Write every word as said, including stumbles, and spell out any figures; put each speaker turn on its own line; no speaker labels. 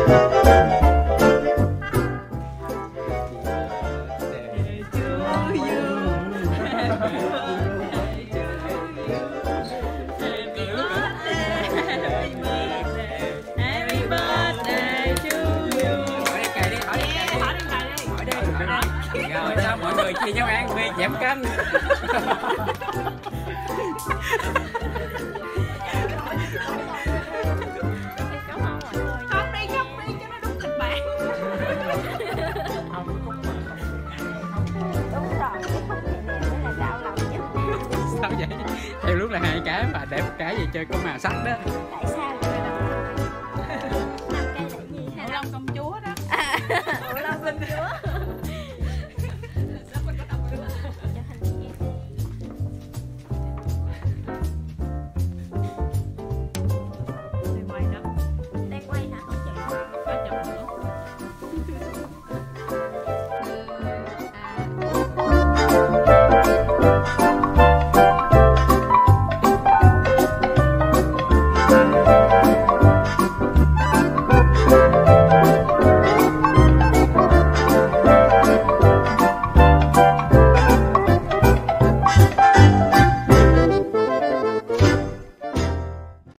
Rồi sao mọi người chia nhau ăn đi giảm cân.
Không đi khóc đi cho nó đúng kịch bản. Đúng rồi, cái khóc này nè mới là đau lòng nhất.
Sao vậy? Theo lúc là hai cái mà để một cái gì chơi có màu sắc đó.
Tại sao?